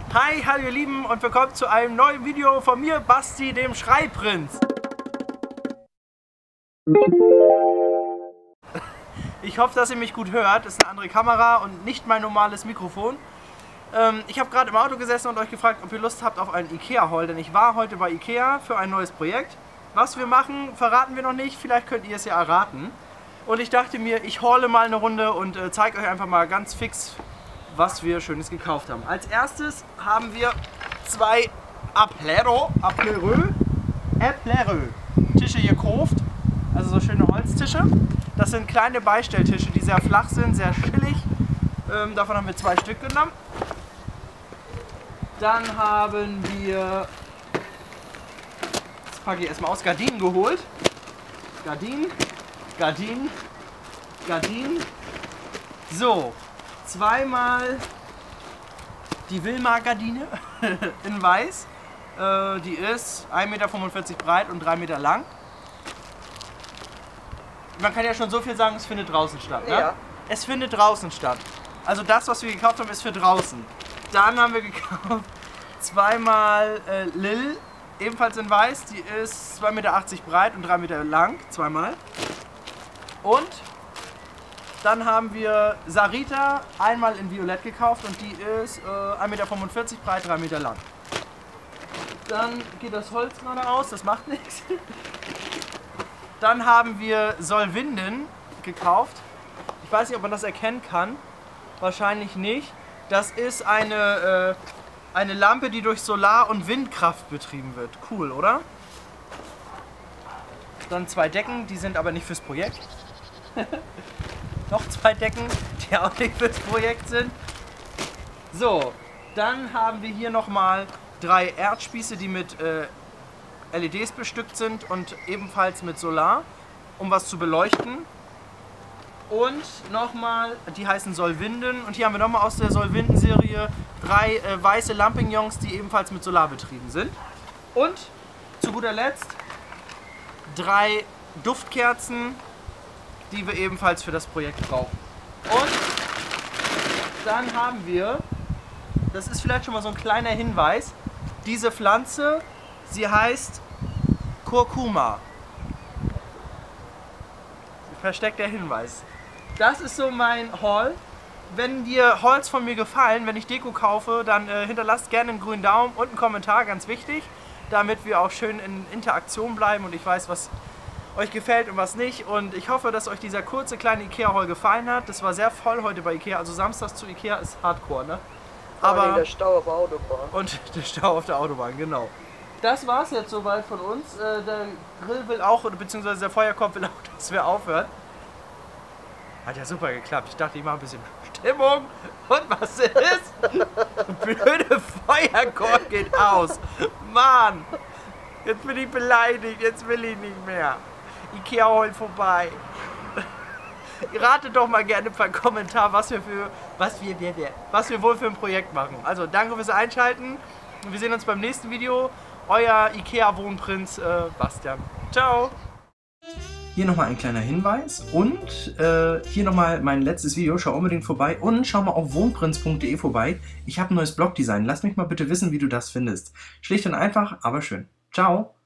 Hi, hallo ihr Lieben und willkommen zu einem neuen Video von mir, Basti, dem Schreiprinz. Ich hoffe, dass ihr mich gut hört. Das ist eine andere Kamera und nicht mein normales Mikrofon. Ich habe gerade im Auto gesessen und euch gefragt, ob ihr Lust habt auf einen Ikea-Haul, denn ich war heute bei Ikea für ein neues Projekt. Was wir machen, verraten wir noch nicht, vielleicht könnt ihr es ja erraten. Und ich dachte mir, ich haule mal eine Runde und zeige euch einfach mal ganz fix, was wir Schönes gekauft haben. Als erstes haben wir zwei Aplereux Tische gekauft, also so schöne Holztische. Das sind kleine Beistelltische, die sehr flach sind, sehr chillig. Davon haben wir 2 Stück genommen. Dann haben wir, das packe ich erstmal aus, Gardinen geholt. Gardinen. So, zweimal die Wilmar-Gardine in weiß. Die ist 1,45 Meter breit und 3 Meter lang. Man kann ja schon so viel sagen, es findet draußen statt. Ne? Ja. Es findet draußen statt. Also das, was wir gekauft haben, ist für draußen. Dann haben wir gekauft zweimal Lil, ebenfalls in weiß. Die ist 2,80 Meter breit und 3 Meter lang. Zweimal. Und dann haben wir Sarita einmal in Violett gekauft und die ist 1,45 Meter breit, 3 Meter lang. Dann geht das Holz gerade aus, das macht nichts. Dann haben wir Solvinden gekauft. Ich weiß nicht, ob man das erkennen kann. Wahrscheinlich nicht. Das ist eine Lampe, die durch Solar- und Windkraft betrieben wird. Cool, oder? Dann 2 Decken, die sind aber nicht fürs Projekt. Noch 2 Decken, die auch nicht fürs Projekt sind. So, dann haben wir hier nochmal 3 Erdspieße, die mit LEDs bestückt sind und ebenfalls mit Solar, um was zu beleuchten. Und nochmal, die heißen Solvinden. Und hier haben wir nochmal aus der Solvinden-Serie 3 weiße Lampignons, die ebenfalls mit Solar betrieben sind. Und zu guter Letzt 3 Duftkerzen, die wir ebenfalls für das Projekt brauchen. Und dann haben wir, das ist vielleicht schon mal so ein kleiner Hinweis, diese Pflanze, sie heißt Kurkuma. Versteckter Hinweis. Das ist so mein Haul. Wenn dir Hauls von mir gefallen, wenn ich Deko kaufe, dann hinterlasst gerne einen grünen Daumen und einen Kommentar, ganz wichtig, damit wir auch schön in Interaktion bleiben und ich weiß, was euch gefällt und was nicht. Und ich hoffe, dass euch dieser kurze kleine Ikea-Haul gefallen hat. Das war sehr voll heute bei Ikea. Also samstags zu Ikea ist Hardcore, ne? Aber der Stau auf der Autobahn. Und der Stau auf der Autobahn, genau. Das war's jetzt soweit von uns. Der Grill will auch, beziehungsweise der Feuerkorb will auch, dass wir aufhören. Hat ja super geklappt. Ich dachte, ich mache ein bisschen Stimmung. Und was ist? Blöde Feuerkorb geht aus. Mann! Jetzt bin ich beleidigt. Jetzt will ich nicht mehr. Ikea holt vorbei. Ratet doch mal gerne per Kommentar, was wir wohl für ein Projekt machen. Also danke fürs Einschalten. Wir sehen uns beim nächsten Video. Euer Ikea Wohnprinz Bastian. Ciao. Hier nochmal ein kleiner Hinweis und hier nochmal mein letztes Video. Schau unbedingt vorbei und schau mal auf wohnprinz.de vorbei. Ich habe ein neues Blogdesign. Lass mich mal bitte wissen, wie du das findest. Schlicht und einfach, aber schön. Ciao.